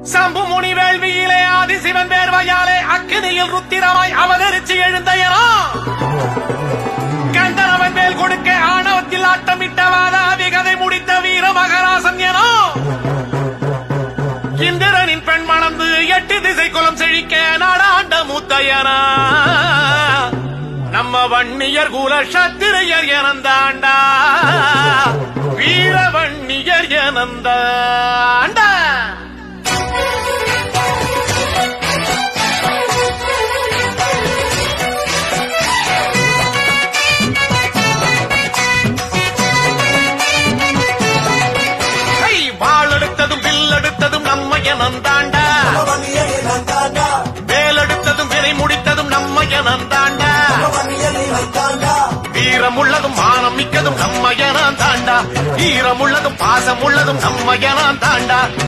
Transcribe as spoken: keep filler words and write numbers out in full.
சம்பு முனி வேள்வியிலே ஆதிசிவன் வேர்வையாலே அக்கினியில் ருத்திரமாய் அவதரிச்சு எழுந்தையனோ கண்டனவன் மேல் கொடுக்க ஆணவத்தில் ஆட்டமிட்ட வாதாபி கதை முடித்த வீர மகராசன் எனோ இந்திரனின் பெண் மணந்து எட்டு திசை குலம் செழிக்க நாடாண்ட மூத்தையனா நம்ம வன்னியர் குல சத்திரையர் எனந்தாண்டா வீர வன்னியர் எனந்தாண்டா. வாழெடுத்ததும் வில்லெடுத்ததும் நம்ம எனந்தாண்டா வேலெடுத்ததும் வினை முடித்ததும் நம்ம எனந்தாண்டா வீரமுள்ளதும் மானம் மிக்கதும் நம்ம எனந்தாண்டா ஈரமுள்ளதும் பாசமுள்ளதும் நம்ம எனந்தாண்டா.